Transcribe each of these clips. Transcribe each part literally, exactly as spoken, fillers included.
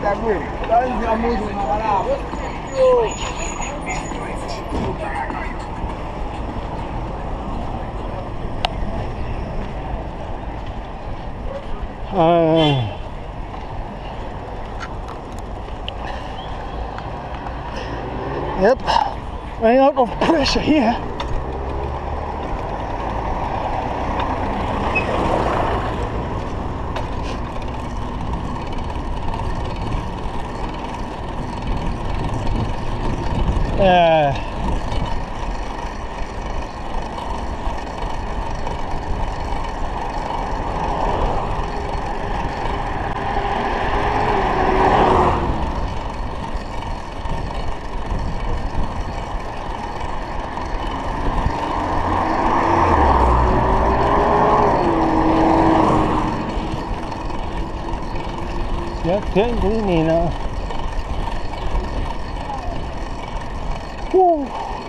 Uh, yep, running out of pressure here. Uh, yeah, getting gloomy now. Woo.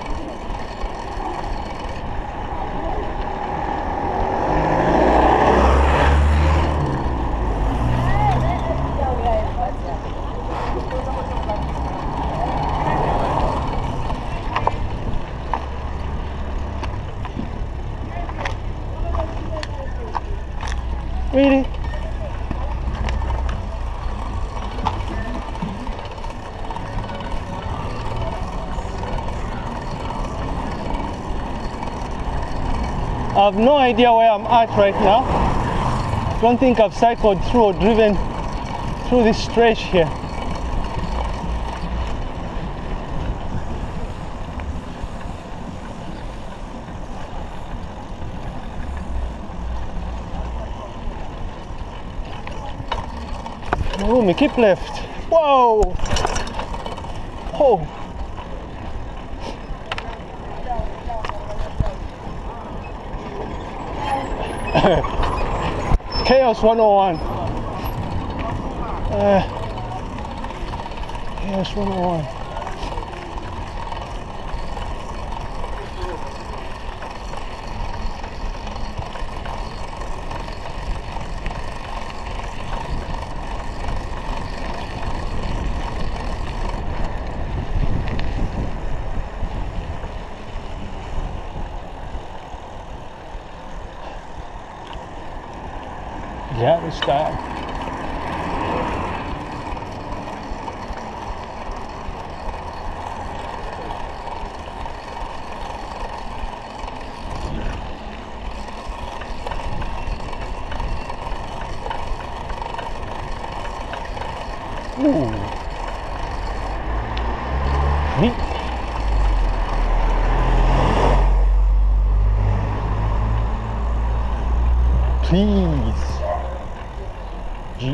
Really? I have no idea where I'm at right now. Don't think I've cycled through or driven through this stretch here. Oh, me keep left. Whoa! Oh! Chaos one oh one. Uh, Chaos one oh one. Yeah, this guy. Ooh. Neat. Please. G.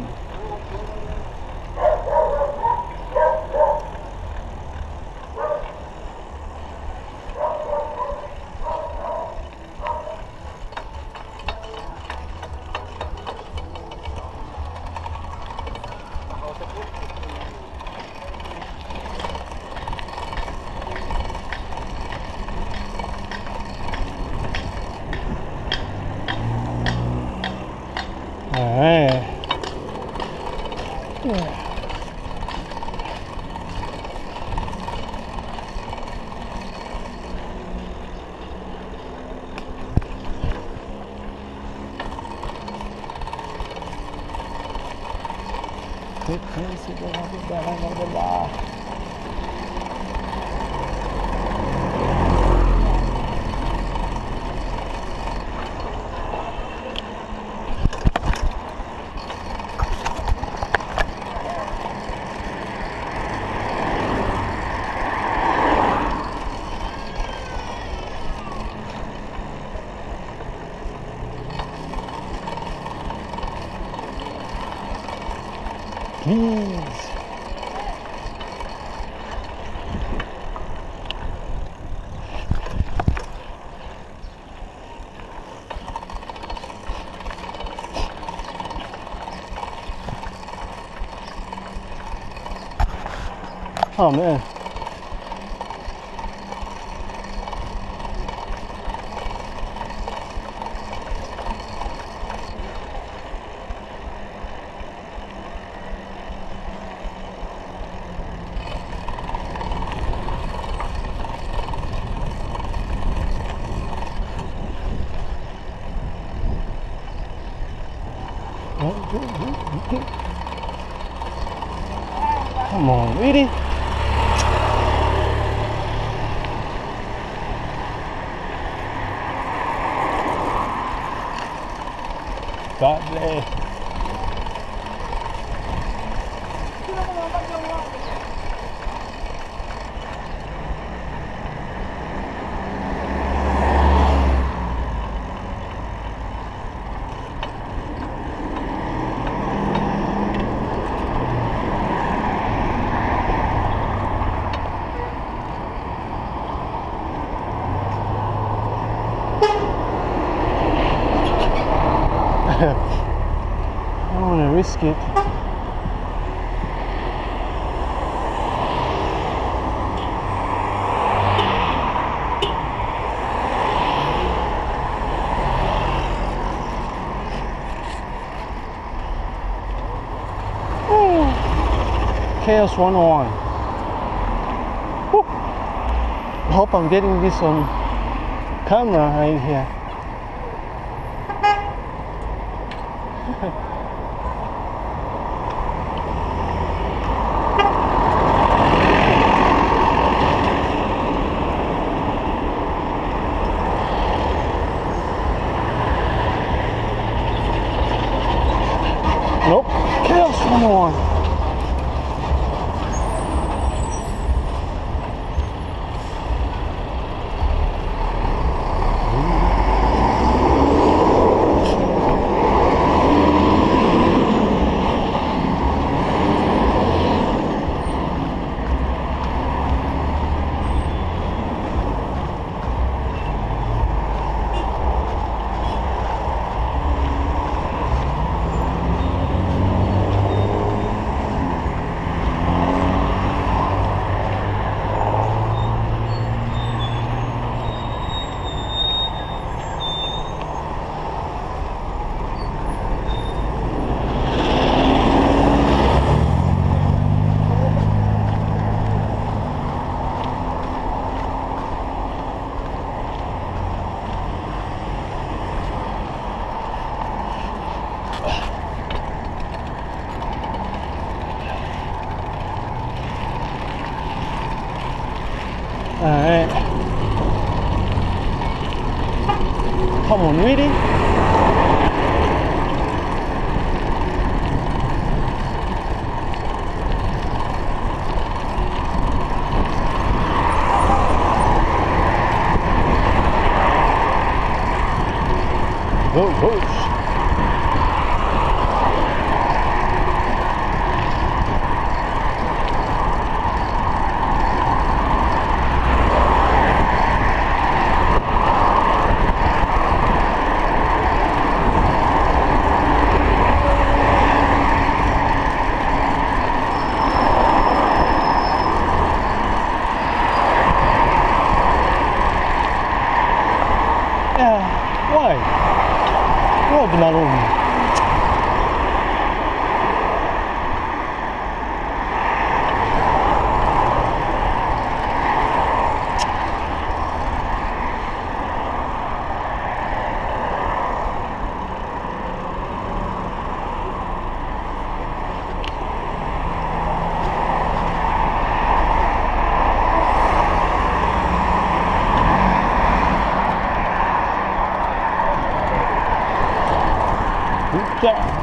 All right. Yeah. Please. Oh man. Come on, really? God bless. I don't want to risk it. Chaos one oh one. Woo. I hope I'm getting this on camera right here. Nope, Chaos one oh one. Alright. Come on, really? Go, go. Why? Road Malone. Yeah.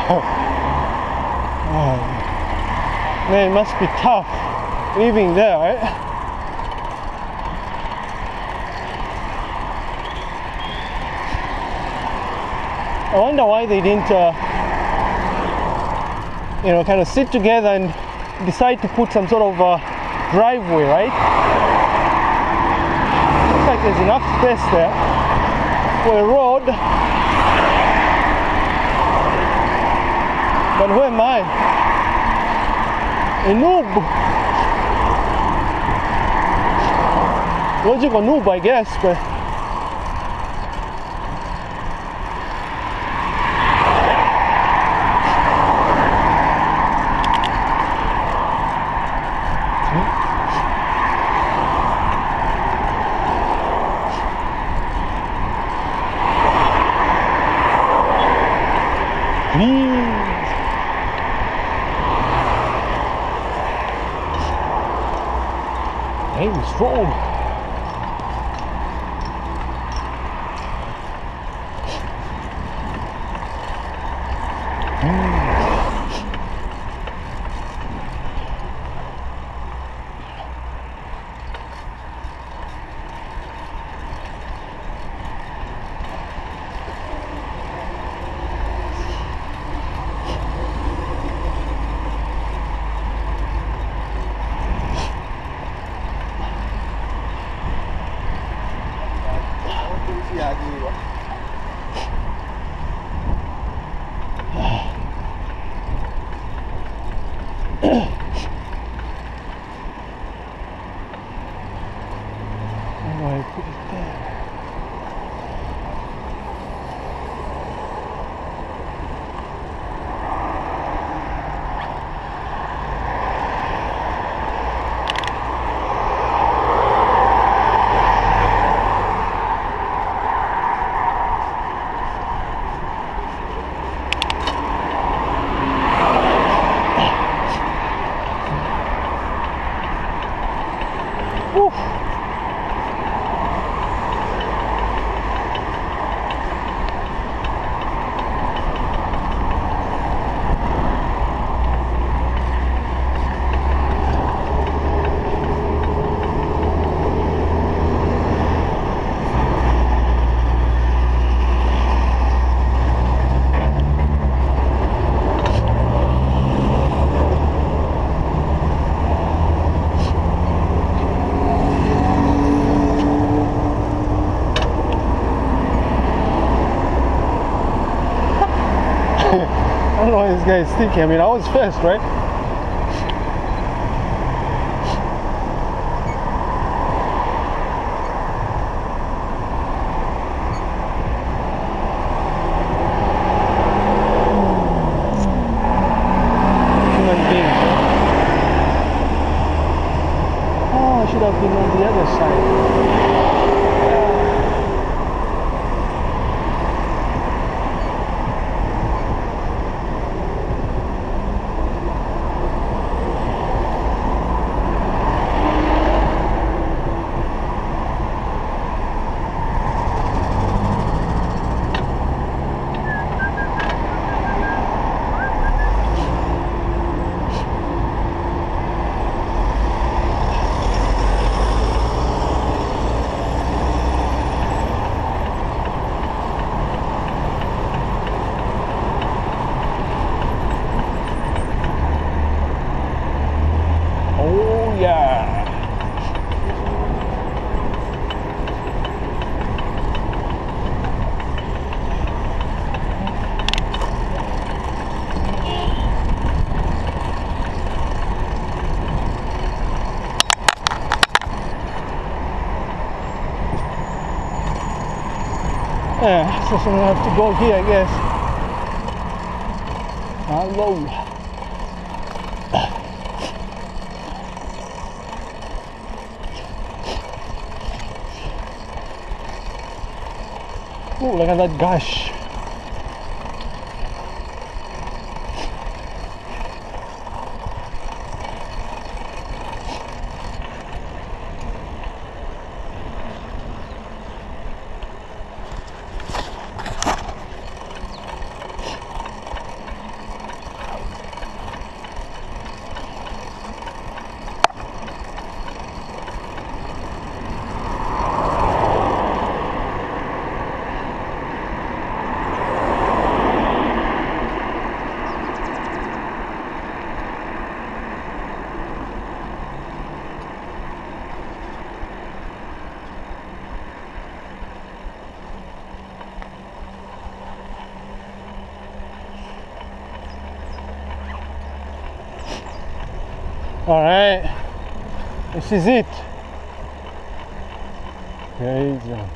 Oh, man, it must be tough living there, right? I wonder why they didn't, uh, you know, kind of sit together and decide to put some sort of uh, driveway, right? Looks like there's enough space there for a road. But who am I? A noob. Logical noob, I guess, but Road. I don't know what this guy is thinking. I mean, I was first, right? Human beings, right? Oh, I should have been on the other side. Yeah, so I'm gonna have to go here, I guess. Hello. Oh, look at that gush. All right, this is it. Great job.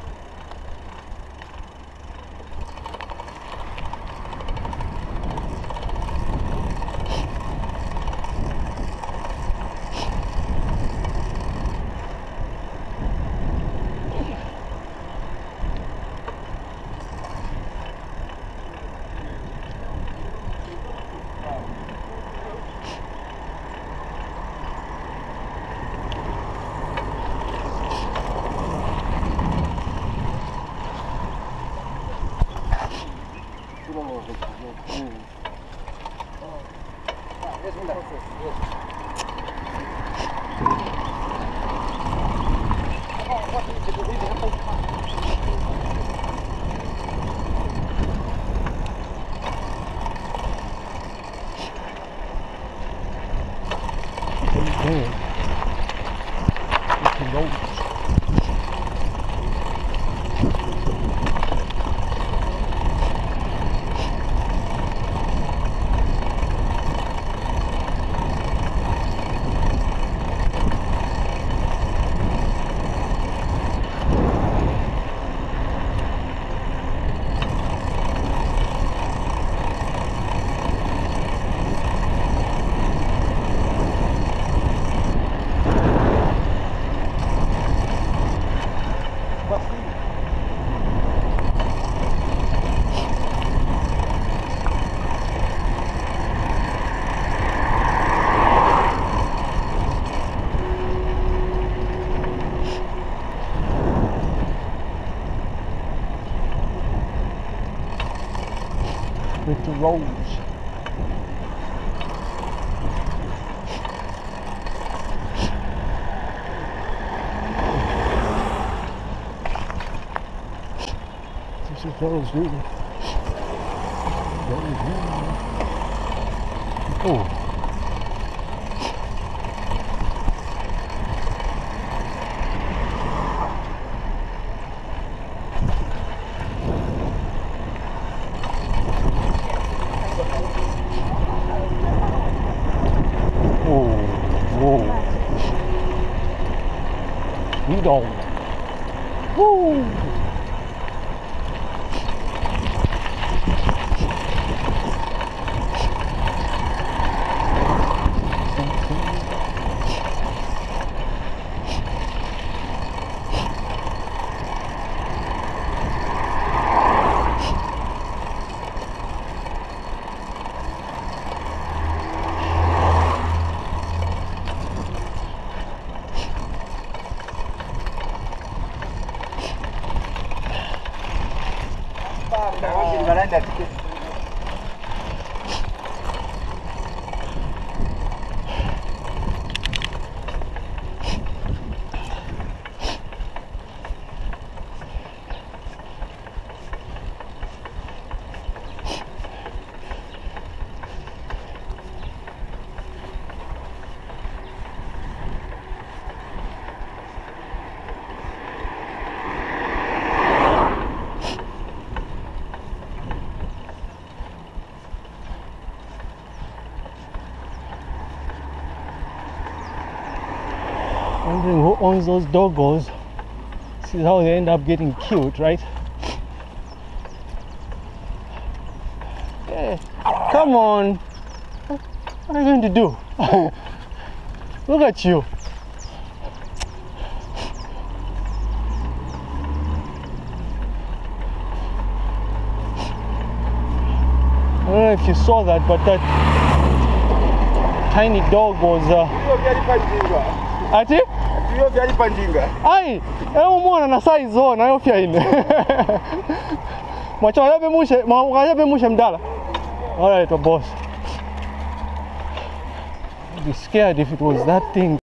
With the roads. This is roads, really. Oh. Indulge. Woo! Wondering who owns those doggos. This is how they end up getting killed, right? Hey, come on. What are you going to do? Look at you. I don't know if you saw that, but that tiny dog was uh, ati? Ai, eu mwana na size on ayo fya ine. Mwacha yabe mushe, mwacha mushe mdala. All right, boss. I'd be scared if it was that thing.